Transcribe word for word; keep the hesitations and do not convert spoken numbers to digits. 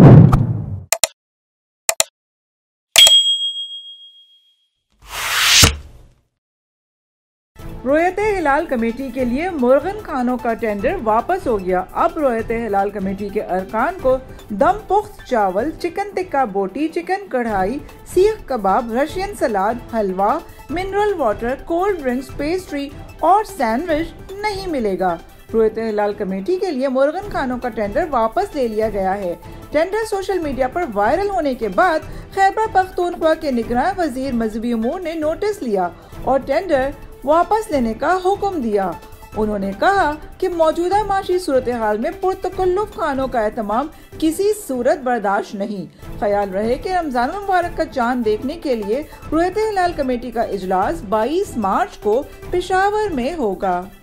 रोयते हिलाल committee के लिए मुर्गन खानों का टेंडर वापस हो गया। अब रोयते हिलाल कमेटी के अरकान को दम पुख्त चावल, चिकन टिक्का बोटी, chicken kadhai, seekh kebab, Russian salad, halwa, mineral water, cold drinks, pastry और सैंडविच नहीं मिलेगा। रोयते हिलाल कमेटी के लिए मुर्गन खानों का टेंडर वापस ले लिया गया है। टेंडर सोशल मीडिया पर वायरल होने के बाद खैबर पख्तूनख्वा के निगरान वजीर मजहबी उमूर ने नोटिस लिया और टेंडर वापस लेने का हुक्म दिया। उन्होंने कहा कि मौजूदा माशी सूरत हाल में पुरतकल्लुफ खानों का एहतमाम किसी सूरत बर्दाश्त नहीं। ख्याल रहे कि रमजान मुबारक का चांद देखने के लिए रोयते हिलाल कमेटी का इजलास बाईस मार्च को पेशावर में होगा।